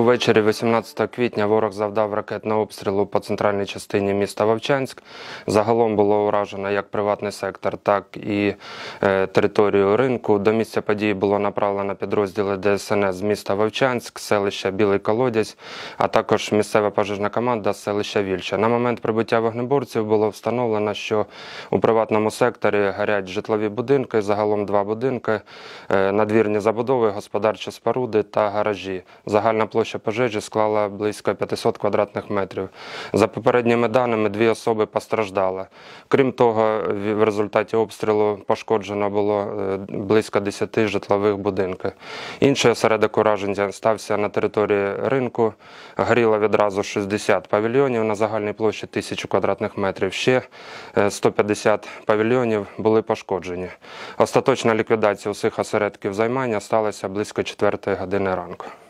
Увечері 18 квітня ворог завдав ракетного обстрілу по центральній частині міста Вовчанськ. Загалом було уражено як приватний сектор, так і територію ринку. До місця події було направлено підрозділи ДСНС з міста Вовчанськ, селища Білий Колодязь, а також місцева пожежна команда з селища Вільча. На момент прибуття вогнеборців було встановлено, що у приватному секторі горять житлові будинки, загалом 2 будинки, надвірні забудови, господарчі споруди та гаражі. Загальна площа пожежі склала близько 500 квадратних метрів. За попередніми даними, 2 особи постраждали. Крім того, в результаті обстрілу пошкоджено було близько 10 житлових будинків. Інший осередок ураження стався на території ринку. Горіло відразу 60 павільйонів на загальній площі 1000 квадратних метрів. Ще 150 павільйонів були пошкоджені. Остаточна ліквідація усіх осередків займання сталася близько 4 години ранку.